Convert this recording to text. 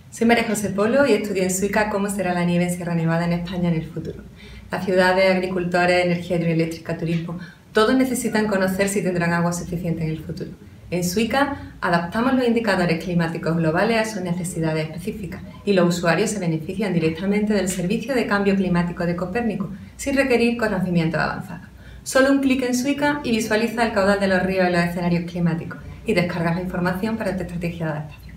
Soy María José Polo y estudio en Suica cómo será la nieve en Sierra Nevada en España en el futuro. Las ciudades, agricultores, energía hidroeléctrica, turismo, todos necesitan conocer si tendrán agua suficiente en el futuro. En Suica adaptamos los indicadores climáticos globales a sus necesidades específicas y los usuarios se benefician directamente del servicio de cambio climático de Copérnico sin requerir conocimientos avanzados. Solo un clic en Suica y visualiza el caudal de los ríos en los escenarios climáticos y descargas la información para tu estrategia de adaptación.